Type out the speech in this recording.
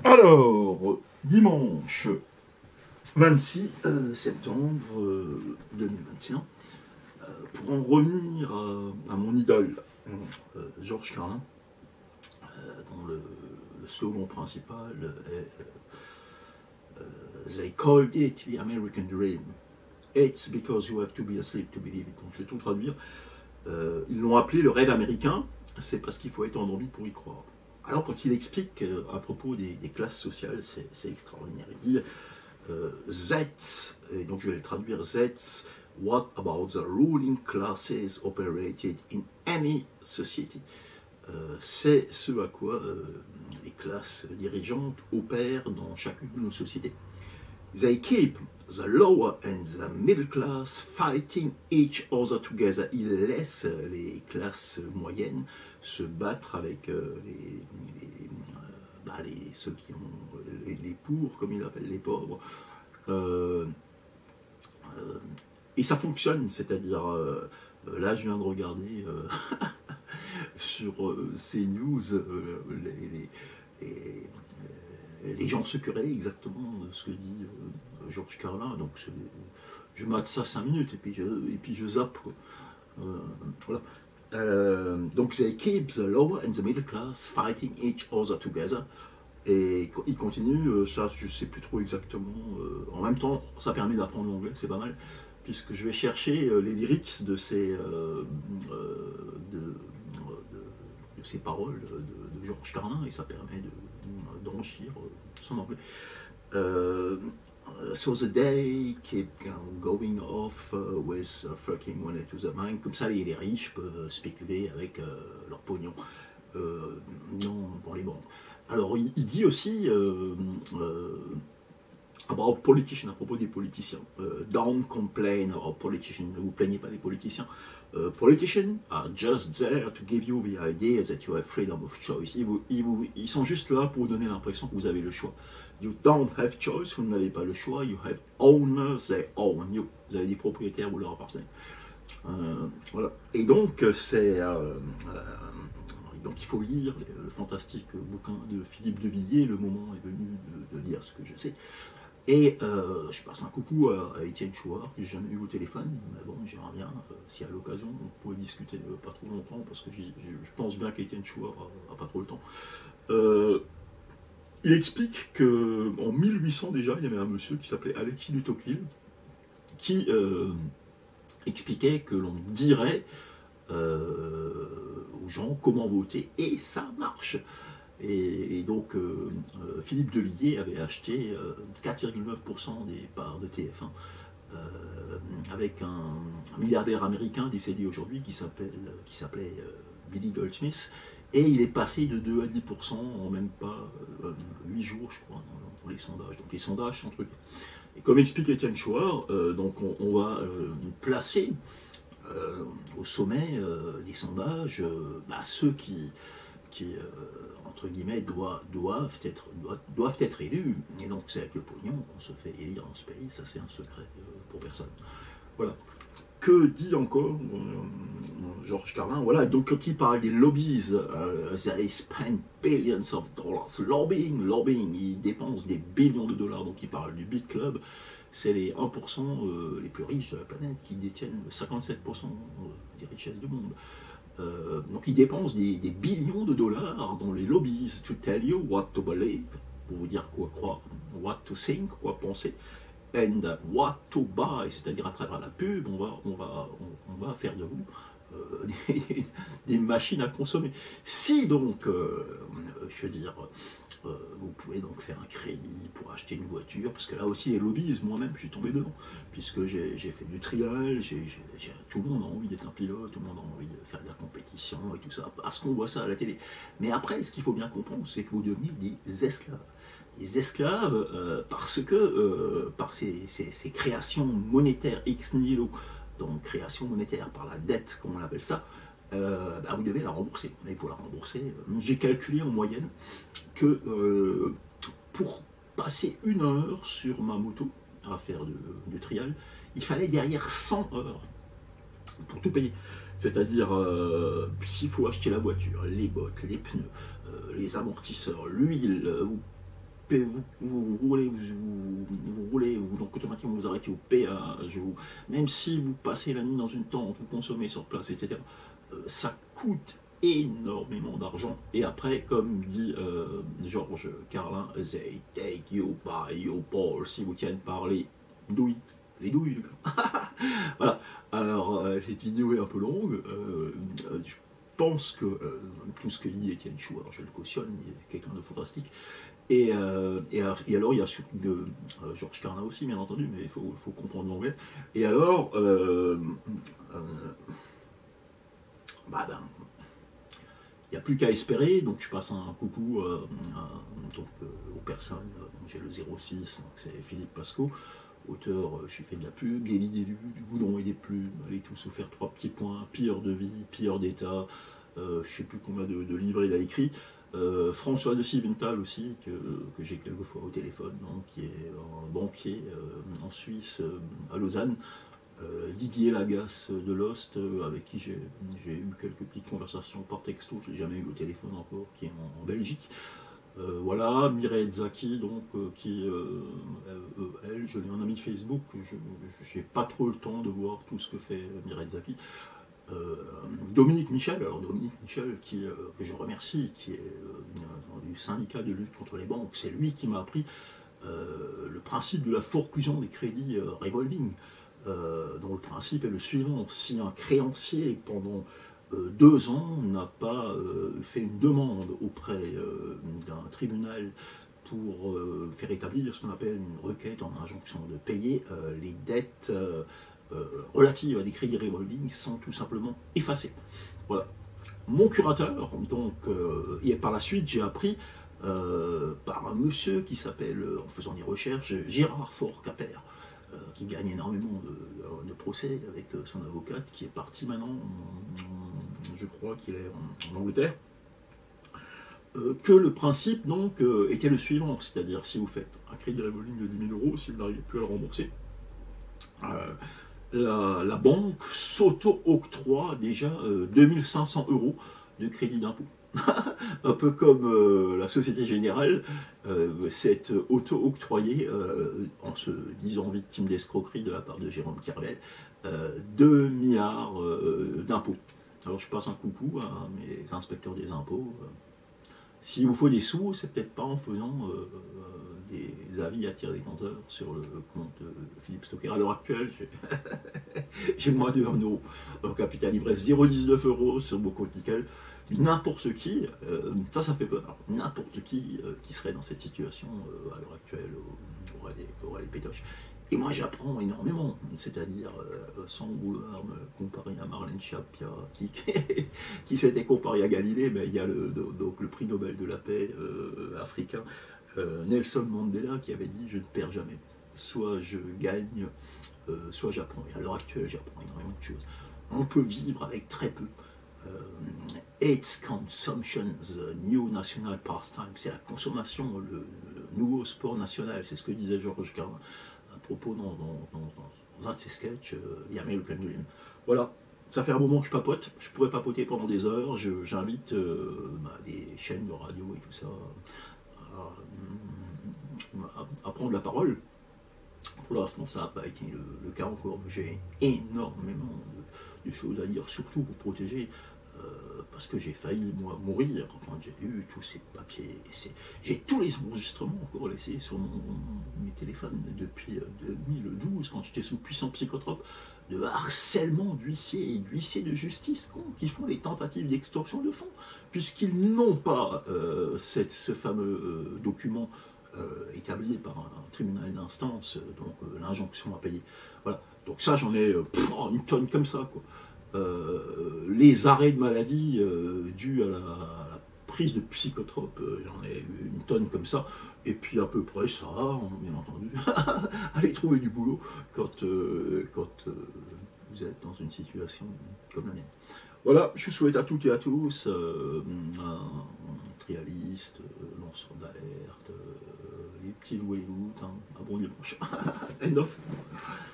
Alors, dimanche 26 septembre 2021, pour en revenir à mon idole, Georges Carlin, dont le slogan principal est They called it the American Dream. It's because you have to be asleep to believe it. Donc je vais tout traduire. Ils l'ont appelé le rêve américain, c'est parce qu'il faut être endormi pour y croire. Alors quand il explique à propos des classes sociales, c'est extraordinaire. Il dit That's, et donc je vais le traduire, That's what about the ruling classes operated in any society. C'est ce à quoi les classes dirigeantes opèrent dans chacune de nos sociétés. They keep the lower and the middle class fighting each other together. Ils laissent les classes moyennes se battre avec ceux qui ont les pauvres, comme ils appellent les pauvres. Et ça fonctionne, c'est-à-dire, là je viens de regarder sur CNews les gens se querellent exactement de ce que dit Georges Carlin. Donc je mate ça 5 minutes et puis je zappe. Voilà. Donc they keep the lower and the middle class fighting each other together. Et il continue, ça je sais plus trop exactement. En même temps, ça permet d'apprendre l'anglais, c'est pas mal, puisque je vais chercher les lyrics de ces paroles de Georges Carlin, et ça permet d'enrichir son anglais. So the day keep going off with fucking money to the bank. Comme ça, les riches peuvent spéculer avec leur pognon dans les banques. Alors, il dit aussi about politicians, à propos des politiciens. Don't complain about politicians. Ne vous plaignez pas des politiciens. Politicians are just there to give you the idea that you have freedom of choice. Ils sont juste là pour vous donner l'impression que vous avez le choix. You don't have choice, vous n'avez pas le choix. You have owners, they own you. Vous avez des propriétaires, vous leur appartenez. Voilà. Et donc, donc il faut lire le fantastique bouquin de Philippe de Villiers. Le moment est venu de dire ce que je sais. Et je passe un coucou à Étienne Chouard, que j'ai jamais eu au téléphone, mais bon, j'aimerais bien, si à l'occasion, on pourrait discuter pas trop longtemps, parce que je pense bien qu'Étienne Chouard a pas trop le temps. Il explique qu'en 1800 déjà, il y avait un monsieur qui s'appelait Alexis de Tocqueville, qui expliquait que l'on dirait aux gens comment voter, et ça marche. Et donc, Philippe de Villiers avait acheté 4,9% des parts de TF1 avec un milliardaire américain décédé aujourd'hui qui s'appelait Billy Goldsmith, et il est passé de 2 à 10% en même pas 8 jours, je crois, dans les sondages. Donc les sondages sont truqués. Et comme explique Étienne Chouard, donc on va placer au sommet des sondages ceux qui entre guillemets, doivent être élus. Et donc c'est avec le pognon qu'on se fait élire dans ce pays, ça c'est un secret pour personne. Voilà. Que dit encore Georges Carlin? Voilà, donc quand il parle des lobbies, they spend billions of dollars. Lobbying, ils dépensent des billions de dollars. Donc il parle du Beat Club, c'est les 1% les plus riches de la planète qui détiennent 57% des richesses du monde. Donc ils dépensent des billions de dollars dans les lobbies to tell you what to believe, pour vous dire quoi croire, what to think, quoi penser, and what to buy, c'est-à-dire à travers la pub, on va faire de vous des machines à consommer. Si donc, je veux dire, vous pouvez donc faire un crédit pour acheter une voiture, parce que là aussi les lobbies, moi-même je suis tombé dedans, puisque j'ai fait du trial, tout le monde a envie d'être un pilote, tout le monde a envie de faire de la compétition et tout ça, parce qu'on voit ça à la télé. Mais après, ce qu'il faut bien comprendre, c'est que vous devenez des esclaves. Des esclaves parce que par ces créations monétaires ex nihilo, donc création monétaire par la dette, comme on l'appelle ça, vous devez la rembourser. Et pour la rembourser, j'ai calculé en moyenne que pour passer 1 heure sur ma moto à faire de trial, il fallait derrière 100 heures pour tout payer. C'est-à-dire, s'il faut acheter la voiture, les bottes, les pneus, les amortisseurs, l'huile, vous roulez, vous roulez, donc automatiquement vous arrêtez au péage, même si vous passez la nuit dans une tente, vous consommez sur place, etc. Ça coûte énormément d'argent. Et après, comme dit Georges Carlin, they take you by your balls, ils vous tiennent par les douilles. Les douilles, le gars. Voilà. Alors, cette vidéo est un peu longue. Je pense que tout ce que dit Étienne Chou, alors je le cautionne, il est quelqu'un de fantastique. Et alors, il y a surtout Georges Carlin aussi, bien entendu, mais il faut comprendre l'anglais. Et alors, il n'y a plus qu'à espérer, donc je passe un coucou aux personnes, j'ai le 06, donc c'est Philippe Pasco, auteur, je suis fait de la pub, des lits, du goudron et des plumes, allez tous vous faire 3 petits points, pire de vie, pire d'état, je ne sais plus combien de livres il a écrit, François de Siebenthal aussi, que j'ai quelquefois au téléphone, donc, qui est un banquier en Suisse, à Lausanne, Didier Lagasse de Lost, avec qui j'ai eu quelques petites conversations par texto, je ne l'ai jamais eu au téléphone encore, qui est en Belgique. Voilà, Mireille Zaki, donc, elle, je l'ai en ami de Facebook, je n'ai pas trop le temps de voir tout ce que fait Mireille Zaki. Dominique Michel, que je remercie, qui est du syndicat de lutte contre les banques, c'est lui qui m'a appris le principe de la forclusion des crédits revolving. Dont le principe est le suivant: si un créancier pendant 2 ans n'a pas fait une demande auprès d'un tribunal pour faire établir ce qu'on appelle une requête en injonction de payer, les dettes relatives à des crédits revolving sont tout simplement effacées. Voilà. Mon curateur, donc, et par la suite j'ai appris par un monsieur qui s'appelle, en faisant des recherches, Gérard Faure-Capper, qui gagne énormément de procès avec son avocate, qui est parti maintenant, je crois qu'il est en Angleterre, que le principe donc était le suivant, c'est-à-dire si vous faites un crédit revolving de 10 000 €, si vous n'arrivez plus à le rembourser, la banque s'auto-octroie déjà 2500 € de crédit d'impôt. Un peu comme la Société Générale s'est auto-octroyée, en se disant victime d'escroquerie de la part de Jérôme Kervel, 2 milliards d'impôts. Alors je passe un coucou à mes inspecteurs des impôts. S'il vous faut des sous, c'est peut-être pas en faisant des avis à tirer des compteurs sur le compte de Philippe Stocker. À l'heure actuelle, j'ai moins de 1 € au capital, il me reste 0,19 € sur mon compte nickel. N'importe qui, ça fait peur, n'importe qui serait dans cette situation à l'heure actuelle aura les pétoches. Et moi j'apprends énormément, c'est-à-dire sans vouloir me comparer à Marlène Schiappa qui s'était comparé à Galilée, mais il y a donc le prix Nobel de la paix africain, Nelson Mandela, qui avait dit: je ne perds jamais, soit je gagne, soit j'apprends. Et à l'heure actuelle j'apprends énormément de choses. On peut vivre avec très peu. Its consumption, the new national pastime, c'est la consommation, le nouveau sport national, c'est ce que disait Georges Carlin à propos dans un de ses sketchs, The American Dream. Voilà, ça fait un moment que je papote, je pourrais papoter pendant des heures, j'invite des chaînes de radio et tout ça à prendre la parole. Pour l'instant, ça n'a pas été le cas encore, mais j'ai énormément de choses à dire, surtout pour protéger, parce que j'ai failli, moi, mourir quand j'ai eu tous ces papiers. J'ai tous les enregistrements encore laissés sur mes téléphones depuis 2012, quand j'étais sous puissant psychotrope, de harcèlement d'huissiers et d'huissiers de justice qui font des tentatives d'extorsion de fonds, puisqu'ils n'ont pas ce fameux document établi par un tribunal d'instance, donc l'injonction à payer. Voilà. Donc ça, j'en ai une tonne comme ça, quoi. Les arrêts de maladie dus à la prise de psychotropes, j'en ai une tonne comme ça, et puis à peu près ça, bien entendu, aller trouver du boulot quand vous êtes dans une situation comme la mienne. Voilà, je souhaite à toutes et à tous un trialiste, lanceur d'alerte, les petits loups et les loups, un bon dimanche. Enough.